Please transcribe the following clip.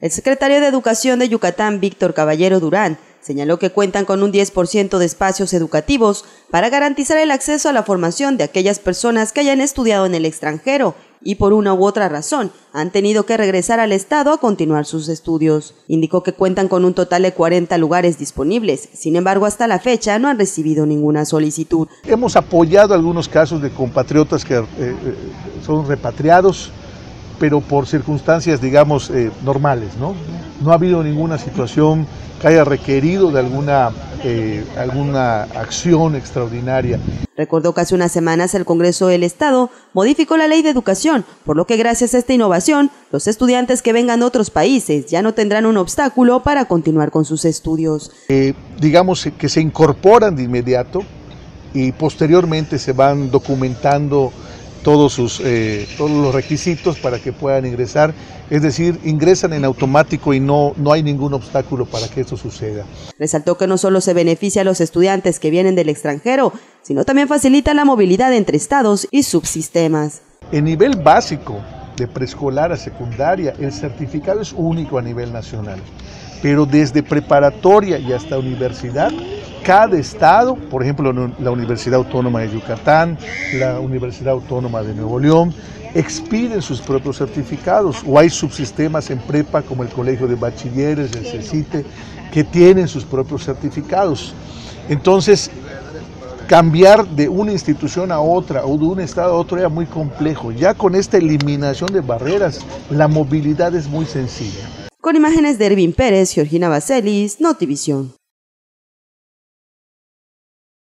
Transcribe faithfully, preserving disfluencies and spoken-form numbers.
El secretario de Educación de Yucatán, Víctor Caballero Durán, señaló que cuentan con un diez por ciento de espacios educativos para garantizar el acceso a la formación de aquellas personas que hayan estudiado en el extranjero y por una u otra razón han tenido que regresar al estado a continuar sus estudios. Indicó que cuentan con un total de cuarenta lugares disponibles, sin embargo hasta la fecha no han recibido ninguna solicitud. Hemos apoyado algunos casos de compatriotas que eh, son repatriados, pero por circunstancias, digamos, eh, normales, ¿no? No ha habido ninguna situación que haya requerido de alguna, eh, alguna acción extraordinaria. Recordó que hace unas semanas el Congreso del Estado modificó la Ley de Educación, por lo que gracias a esta innovación, los estudiantes que vengan de otros países ya no tendrán un obstáculo para continuar con sus estudios. Eh, digamos que se incorporan de inmediato y posteriormente se van documentando todos, sus, eh, todos los requisitos para que puedan ingresar, es decir, ingresan en automático y no, no hay ningún obstáculo para que esto suceda. Resaltó que no solo se beneficia a los estudiantes que vienen del extranjero, sino también facilita la movilidad entre estados y subsistemas. En nivel básico, de preescolar a secundaria, el certificado es único a nivel nacional, pero desde preparatoria y hasta universidad, cada estado, por ejemplo la Universidad Autónoma de Yucatán, la Universidad Autónoma de Nuevo León, expiden sus propios certificados, o hay subsistemas en prepa como el Colegio de Bachilleres, el CECITE, que tienen sus propios certificados. Entonces, cambiar de una institución a otra o de un estado a otro era muy complejo. Ya con esta eliminación de barreras, la movilidad es muy sencilla. Con imágenes de Ervin Pérez, Georgina Baselis, Notivisión.